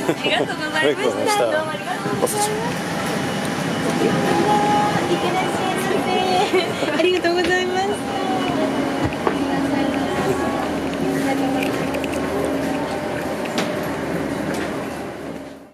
りがとうございました。どうもありがとうございます。いってらっしゃいませ。ありがとうございます。